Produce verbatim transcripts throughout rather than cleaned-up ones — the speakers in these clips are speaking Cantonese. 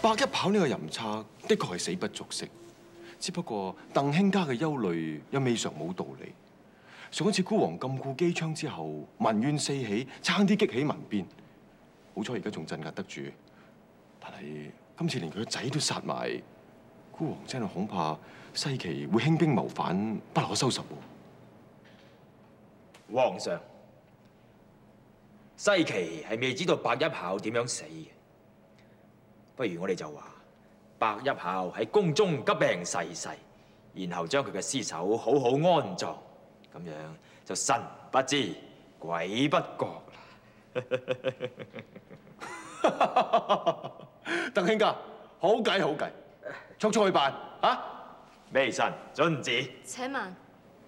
百一跑呢個淫賊的確係死不足惜，只不過鄧卿家嘅憂慮又未嘗冇道理。上一次孤王禁錮機槍之後，民怨四起，差啲激起民變。好彩而家仲鎮壓得住，但係今次連佢個仔都殺埋，孤王真係恐怕西岐會興兵謀反，不可收拾喎。 皇上，西岐係未知道百一炮點樣死嘅，不如我哋就話百一炮喺宮中急病逝世，然後將佢嘅屍首好好安葬，咁樣就神不知鬼不覺啦。 鄧卿家，好計好計，速速去辦啊！ 微臣遵旨。 且慢，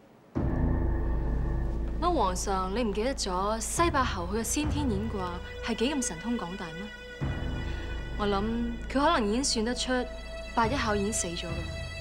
乜皇上你唔記得咗西伯侯佢嘅先天演卦係幾咁神通廣大咩？我諗佢可能已經算得出百一炮已經死咗啦。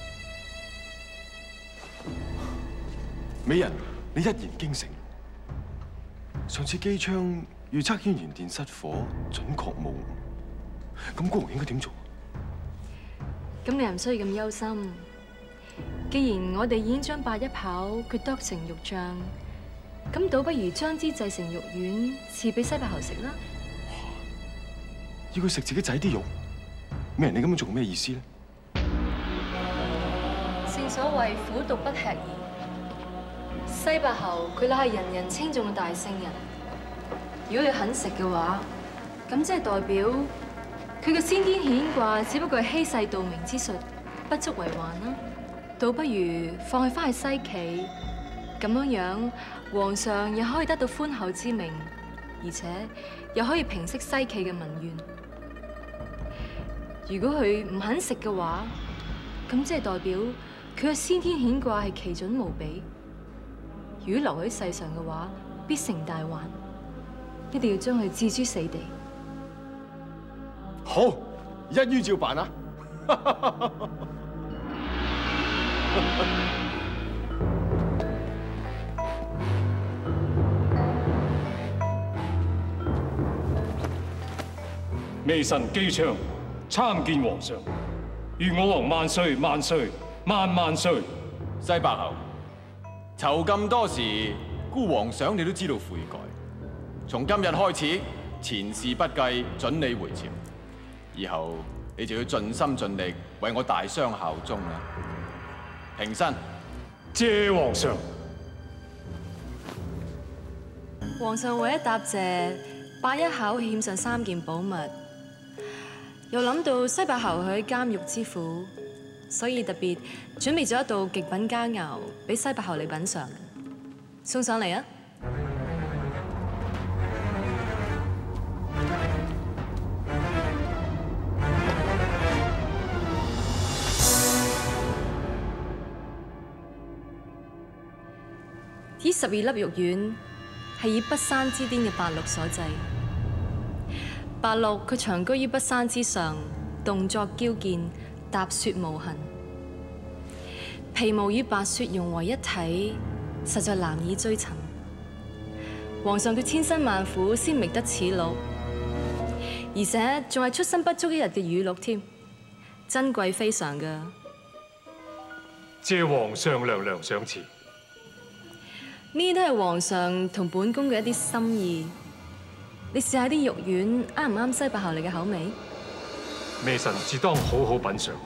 美人，你一言驚醒。上次機槍預測軒轅殿失火，準確無誤。咁孤王應該點做？ 咁你又唔需要咁憂心。既然我哋已經將百一炮佢剁成肉醬，咁倒不如將之製成肉丸，賜俾西伯侯食啦。 要佢食自己仔啲肉？美人，你咁樣做咩意思咧？ 正所謂苦毒不吃兒。西伯侯佢乃係人人稱頌嘅大聖人，如果佢肯食嘅話，咁即係代表佢嘅先天顯卦只不過係欺世盜名之術，不足為患啦。倒不如放佢翻去西岐，咁樣樣皇上又可以得到寬厚之名，而且又可以平息西岐嘅民怨。如果佢唔肯食嘅話，咁即係代表佢嘅先天顯卦係奇準無比。如果留喺世上嘅話，必成大患，一定要將佢置諸死地。 好，一於照辦啊！ 微臣姬昌參見皇上，願我王萬歲萬歲萬萬歲！ 西伯侯，囚禁多時，孤王想你都知道悔改。從今日開始，前事不計，准你回朝。以後你就要盡心盡力為我大商效忠啦。平身。 謝皇上。 皇上為咗答謝百一炮欠上三件寶物，又諗到西伯侯佢喺監獄之苦，所以特別準備咗一道極品佳肴俾西伯侯你品嚐，送上嚟啊！呢十二粒肉丸係以北山之巔嘅白鹿所製。白鹿佢長居於北山之上，動作矯健，踏雪無痕。皮毛與白雪融為一體，實在難以追尋。皇上佢千辛萬苦先覓得此鹿，而且仲係出生不足一日嘅乳鹿添，珍貴非常㗎。 謝皇上娘娘賞賜。 呢啲都係皇上同本宮嘅一啲心意。你試下啲肉丸啱唔啱西伯侯你嘅口味？ 微臣自當好好品嚐。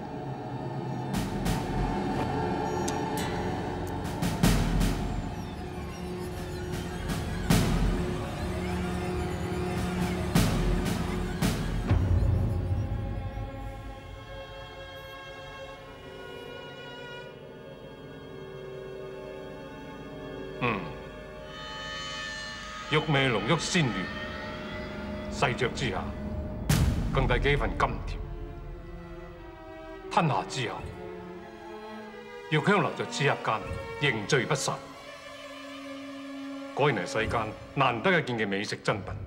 嗯，肉味濃郁鮮嫩，細嚼之下更帶幾分甘甜，吞下之後，肉香留在齒頰間，凝聚不散。果然係世間難得一見嘅美食珍品。